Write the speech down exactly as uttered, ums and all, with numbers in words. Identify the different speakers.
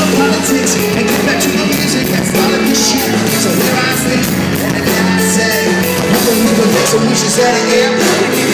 Speaker 1: politics and get back to the music and follow this shit. So here I be, and then I say, I'm gonna make some wishes out of here.